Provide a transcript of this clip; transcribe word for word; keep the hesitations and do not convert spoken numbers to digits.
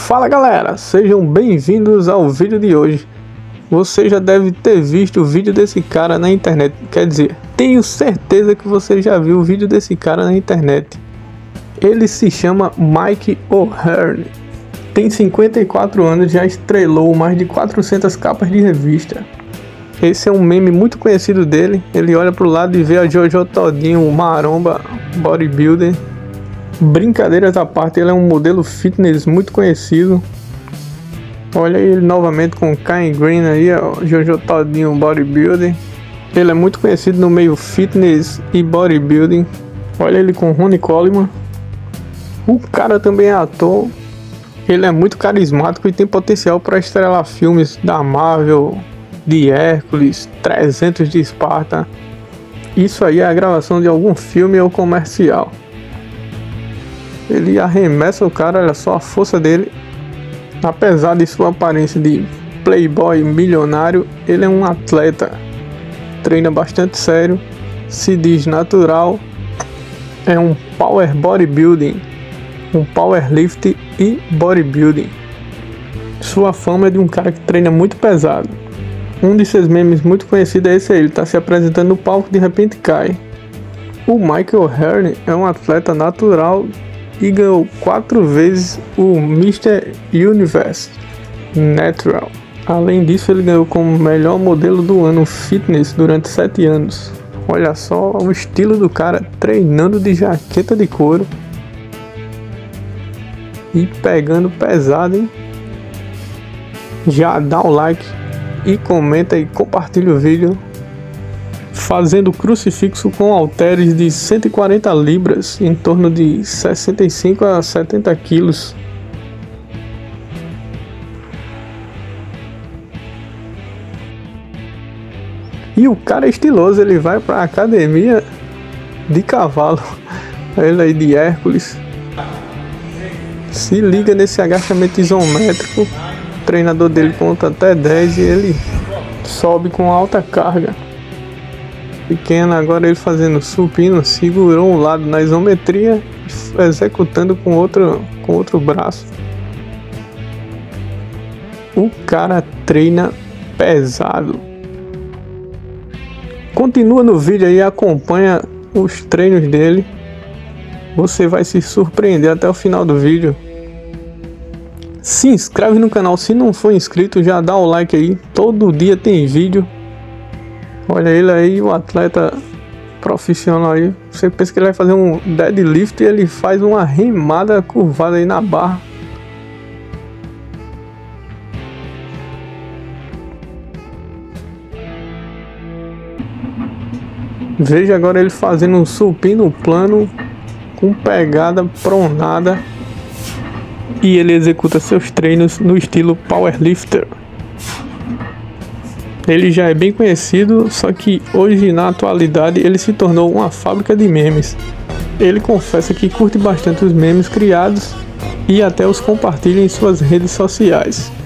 Fala galera, sejam bem-vindos ao vídeo de hoje. Você já deve ter visto o vídeo desse cara na internet, quer dizer, tenho certeza que você já viu o vídeo desse cara na internet. Ele se chama Mike O'Hearn, tem cinquenta e quatro anos e já estrelou mais de quatrocentas capas de revista. Esse é um meme muito conhecido dele, ele olha pro lado e vê a Jojo Todinho, o maromba bodybuilder. Brincadeiras à parte, ele é um modelo fitness muito conhecido. Olha ele novamente com Kai Greene aí, ó, Jojo Todinho bodybuilder. Ele é muito conhecido no meio fitness e bodybuilding. Olha ele com Ronnie Coleman. O cara também é ator. Ele é muito carismático e tem potencial para estrelar filmes da Marvel, de Hércules, trezentos de Esparta. Isso aí é a gravação de algum filme ou comercial. Ele arremessa o cara, olha só a força dele. Apesar de sua aparência de playboy milionário, ele é um atleta. Treina bastante sério, se diz natural. É um power bodybuilding, um powerlift e bodybuilding. Sua fama é de um cara que treina muito pesado. Um de seus memes muito conhecido é esse aí, ele está se apresentando no palco e de repente cai. O Mike O'Hearn é um atleta natural e ganhou quatro vezes o mister Universe Natural. Além disso, ele ganhou como melhor modelo do ano fitness durante sete anos. Olha só o estilo do cara, treinando de jaqueta de couro e pegando pesado, hein? Já dá um like e comenta e compartilha o vídeo. Fazendo crucifixo com halteres de cento e quarenta libras, em torno de sessenta e cinco a setenta quilos. E o cara é estiloso, ele vai para academia de cavalo. Ele aí de Hércules. Se liga nesse agachamento isométrico. O treinador dele conta até dez e ele sobe com alta carga. Pequena, agora ele fazendo supino, segurou um lado na isometria, executando com outro, com outro braço. O cara treina pesado. Continua no vídeo aí, acompanha os treinos dele. Você vai se surpreender até o final do vídeo. Se inscreve no canal se não for inscrito, já dá o like aí, todo dia tem vídeo. Olha ele aí, o atleta profissional aí. Você pensa que ele vai fazer um deadlift e ele faz uma remada curvada aí na barra. Veja agora ele fazendo um supino plano com pegada pronada. E ele executa seus treinos no estilo powerlifter. Ele já é bem conhecido, só que hoje na atualidade ele se tornou uma fábrica de memes. Ele confessa que curte bastante os memes criados e até os compartilha em suas redes sociais.